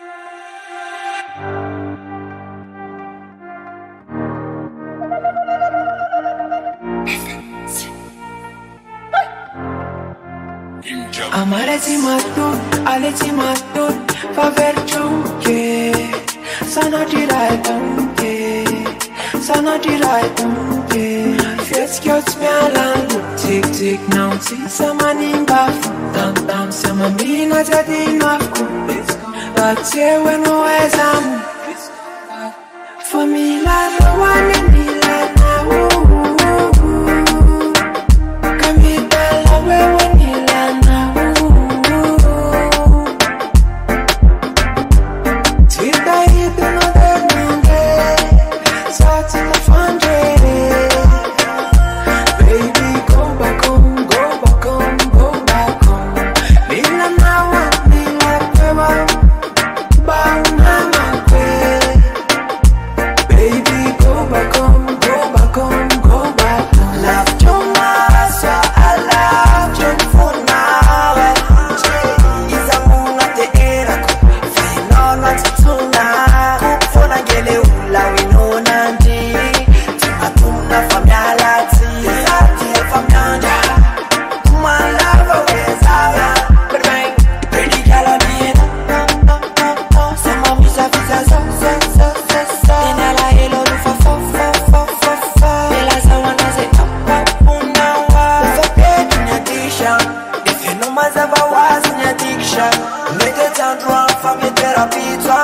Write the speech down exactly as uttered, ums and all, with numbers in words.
Amareti matun, aleti matun, faver chunke, sana dirai tunke, sana dirai tunke. Fies kiots me alangu, tik tik now, tik sama nimba, tam tam sama mina jadi nafku. But here when no exam, for me la no one in me la na woo. Kamita la we when he la na woo. Tita hit another Monday, sat in the fun day. Baby go back home, go back home, go back home. Me la na one, me la pewa. Baby, go back home, go back home, go back home. Love you much, so I love you for now. Iza muna te era ko, fino na tituna. Kupona gele ula wino nandi, tumatuna famyalati, zati famyanja. Kuma lava wezala, but bang, pretty Caribbean. Sama visa visa so so so so so. Inala hello do fa fa fa fa fa fa. Ela sawana se up up unawa. Ufape kinyadisha, if you know mazava was in addiction. Make it sound wrong for me therapy.